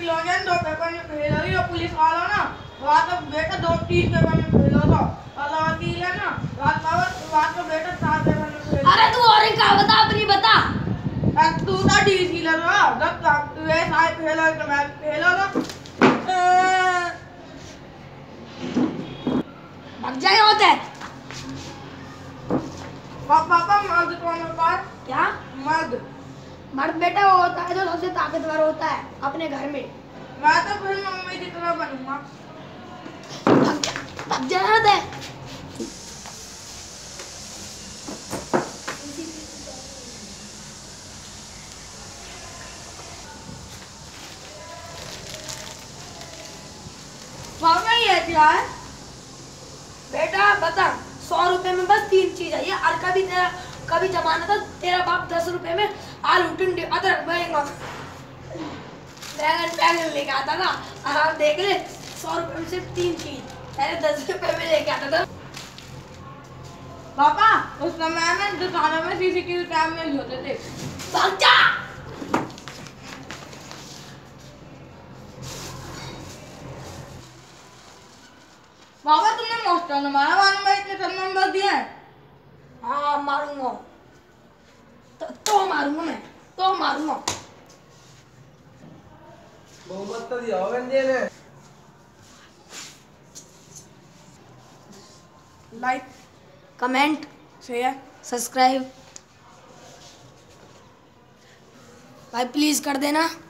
खिलौने 2 पेपर में फेल हो गई और पुलिस वालों ना वहाँ तो बेटा 2-3 पेपर में फेल हो गया और वकील है ना वहाँ तो बेटा 4 पेपर में फेल। अरे तू और एक का बता अपनी बता। तू तो डीसी लग रहा जब तू ये सारे फेल हो तो मैं फेल हो गया। भाग जाए होते पापा मर्द कौन होता है? क्या मर्द मर्द बेटा वो होता है जो सबसे ताकतवर होता है अपने घर में। मैं तो फिर मम्मी की तरह बनूंगा। भाग जाए होते पापा ये क्या है? बेटा बता 100 रुपए में बस 3 चीज है ये। और कभी जमाना था तेरा बाप 10 रुपए में आलू टिंडे अदरक बैंगन लेके आता था। हाँ देख ले 100 रुपए में सिर्फ 3 चीज पहले 10 रुपए में लेके आता था। पापा उस समय में दुकानों में सीसीटीवी कैमरे नहीं होते थे। भाग जा। पापा तुमने मास्टर ने मारा में इतने सब नंबर दिए हैं। हाँ मारूंगा तो मारूंगा मैं तो मारूंगा। बहुमत तो दिया होगा इंडिया ने। लाइक कमेंट शेयर सब्सक्राइब भाई प्लीज कर देना।